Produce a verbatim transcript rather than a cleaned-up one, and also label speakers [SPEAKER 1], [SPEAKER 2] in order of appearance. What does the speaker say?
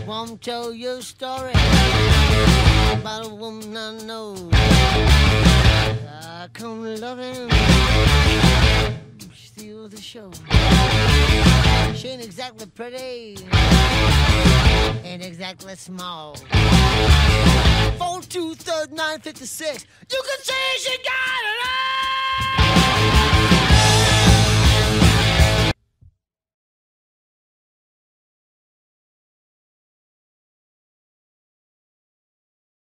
[SPEAKER 1] want to tell you a story about a woman I know. I come loving, steal the show. She ain't exactly pretty, ain't exactly small. Four two third nine fifty six. You can say she got it all.